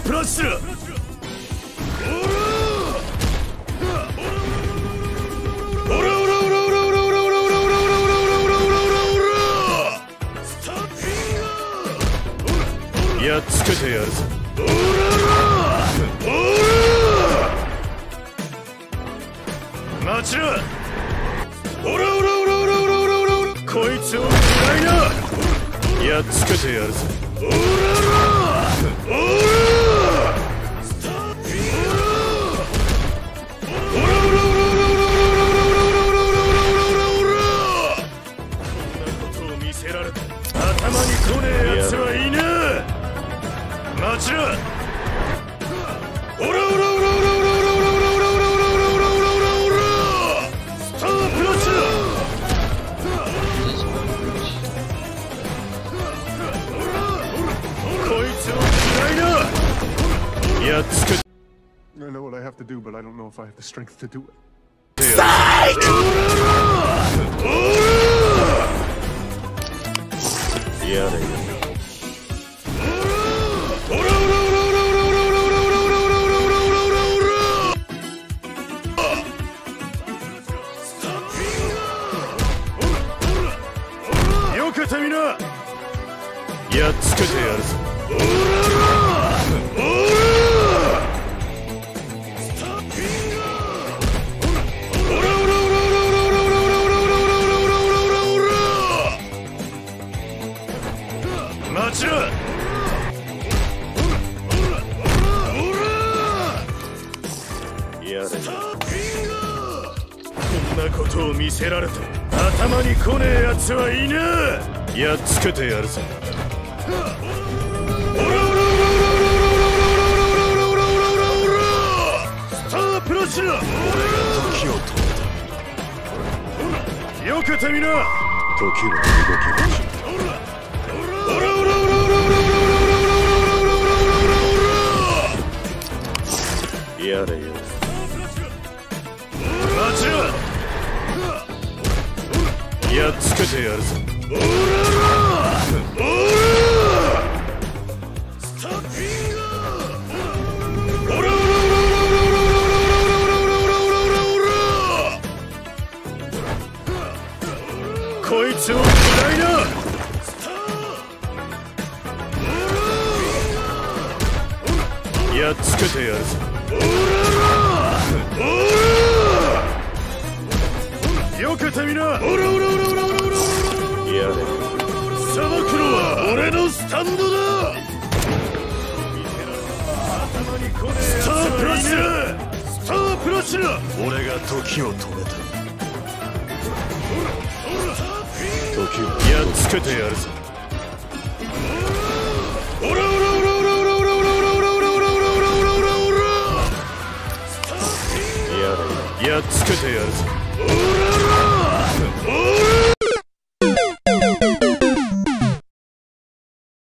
プラッシュだ。やっつけてやるぞ。待ちな。こいつを嫌いな。やっつけてやるぞ。見せられた。頭に来ねえやつはいねえ。待ちな。オラオラオラオラオラオラオラオラオラオラオラスタープラッシュだ。こいつを嫌いな。やっつけ。 I know what I have to do, but I don't know if I have the strength to do it. Psych! やれよ。よけてみな。やっつけてやるぞ。待ちな。やれ。こんなことを見せられた。頭に来ねえやつはいねえ。やっつけてやるぞ。スタープラッシュだ。俺が時を止めた。よけてみな。時は動き始めた。やれよ。待ちな。やっつけてやるぞ。こいつを嫌いな。やっつけてやるぞ。よけてみな。やれ。さばくのは俺のスタンドだ。スタープラッシュだ。スタープラッシュだ。俺が時を止めた。時をやっつけてやるぞ。やっつけてやるぞ。